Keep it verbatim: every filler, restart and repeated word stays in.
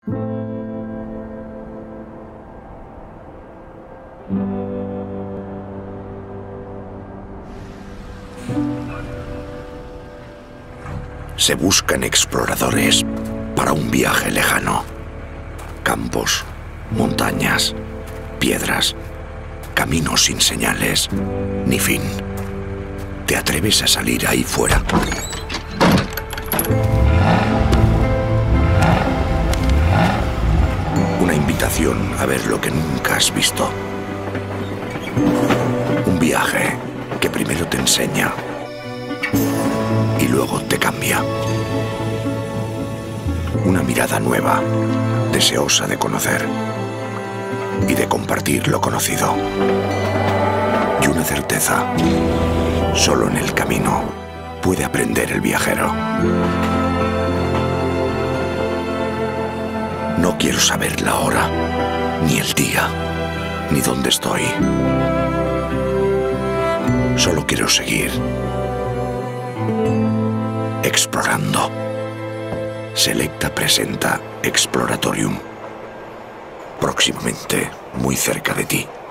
Se buscan exploradores para un viaje lejano. Campos, montañas, piedras, caminos sin señales, ni fin. ¿Te atreves a salir ahí fuera? Una invitación a ver lo que nunca has visto. Un viaje que primero te enseña y luego te cambia. Una mirada nueva, deseosa de conocer y de compartir lo conocido. Y una certeza: solo en el camino puede aprender el viajero. No quiero saber la hora, ni el día, ni dónde estoy. Solo quiero seguir explorando. Selecta presenta Exploratorium. Próximamente, muy cerca de ti.